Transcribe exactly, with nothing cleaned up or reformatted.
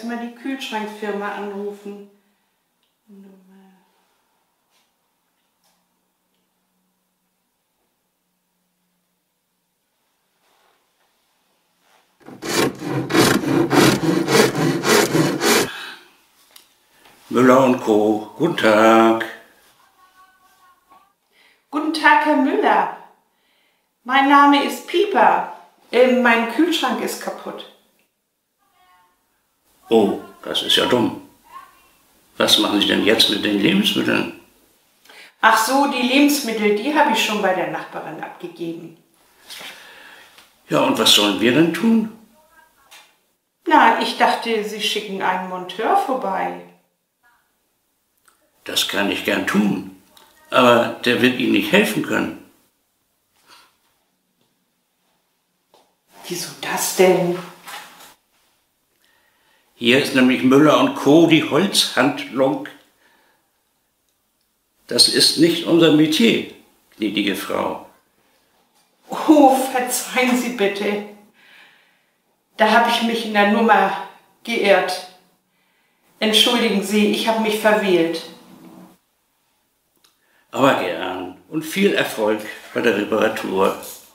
erstmal die Kühlschrankfirma anrufen. Müller und Co. Guten Tag. Guten Tag, Herr Müller. Mein Name ist Pieper. Ähm, mein Kühlschrank ist kaputt. Oh, das ist ja dumm. Was machen Sie denn jetzt mit den Lebensmitteln? Ach so, die Lebensmittel, die habe ich schon bei der Nachbarin abgegeben. Ja, und was sollen wir denn tun? Na, ich dachte, Sie schicken einen Monteur vorbei. Das kann ich gern tun, aber der wird Ihnen nicht helfen können. Wieso das denn? Hier ist nämlich Müller und Co., die Holzhandlung. Das ist nicht unser Metier, gnädige Frau. Oh, verzeihen Sie bitte. Da habe ich mich in der Nummer geirrt. Entschuldigen Sie, ich habe mich verwählt. Aber gern und viel Erfolg bei der Reparatur.